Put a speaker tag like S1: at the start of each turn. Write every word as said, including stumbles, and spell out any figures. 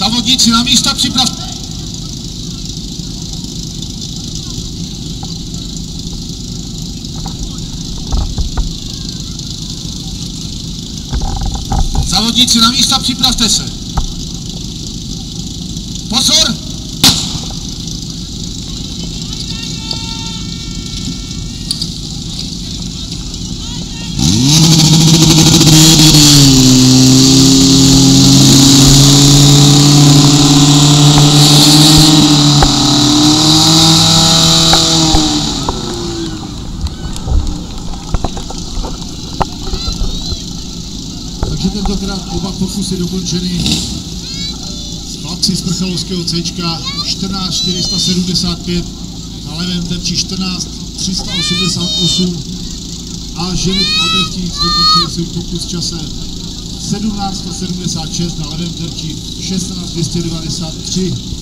S1: Závodníci na místa připrav. Závodníci na místa připravte se. Pozor! Takže tentokrát oba pokusy dokončeny z chlapci z Prchalovského C čtrnáct čtyři set sedmdesát pět, na levém terči čtrnáct tři sta osmdesát osm a Ženit Albechtic dokončili svůj pokus v čase sedmnáct set sedmdesát šest, na levém terči šestnáct dvě stě devadesát tři.